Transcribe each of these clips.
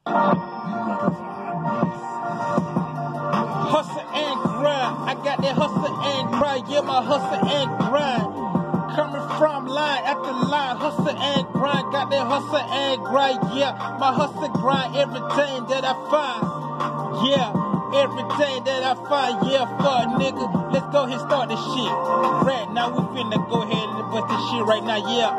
Hustle and grind. I got that hustle and grind. Yeah, my hustle and grind. Coming from line after line. Hustle and grind. Got that hustle and grind. Yeah, my hustle grind. Everything that I find. Yeah, everything that I find. Yeah, fuck nigga. Let's go ahead and start this shit. Right now we finna go ahead and bust this shit right now.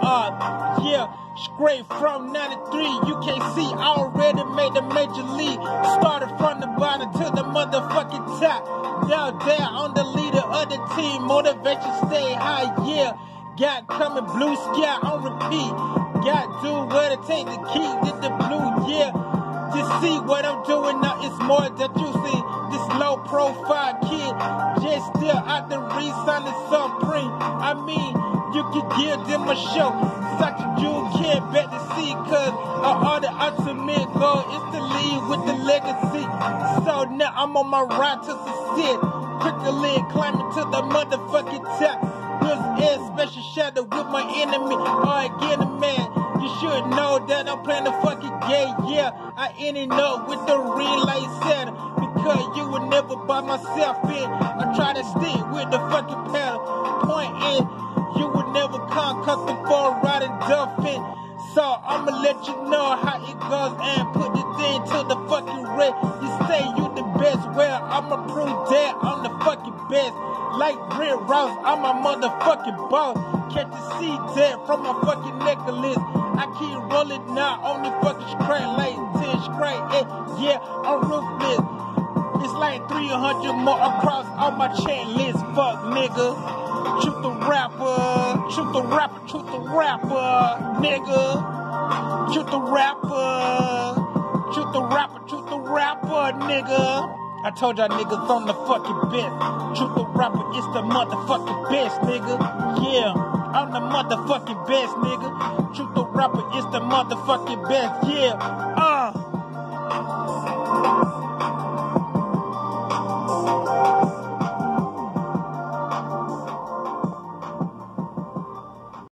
Yeah. Straight from 93, you can't see, I already made the major league. Started from the bottom to the motherfucking top. Down there on the leader of the team, motivation stay high, yeah. Got coming blue sky on repeat. Got do what it takes to keep get the blue, yeah. Just see what I'm doing now, it's more that you see. This low profile kid, just still out the re-signing Supreme. I mean, you can give them a show. Such you can't bet to see, cause all the ultimate goal is to lead with the legacy. So now I'm on my ride to success. Quickly climbing to the motherfucking top. This is special shadow with my enemy. Alright, get it, man. You should know that I'm playing the fucking game, yeah. I ended up with the relay center. Because you would never buy myself in. I try to stick with the fucking pedal. Point in, you would never come comfortable riding dolphin. So I'ma let you know how it goes and put the thing to the fucking red. You say you the best, well I'ma prove that I'm the fucking best. Like Rick Ross, I'm a motherfucking boss. Can't you see that from my fucking necklace? I keep rolling now on the fucking straight like 10 straight. Yeah, I'm ruthless. It's like 300 more across all my chat list. Fuck nigga. Shoot the rapper, shoot the rapper, shoot the rapper, nigga. Shoot the rapper, shoot the rapper, shoot the rapper, nigga. I told y'all niggas I'm the fucking best. Shoot the rapper, it's the motherfucking best, nigga. Yeah, I'm the motherfucking best, nigga. Shoot the rapper, it's the motherfucking best. Yeah,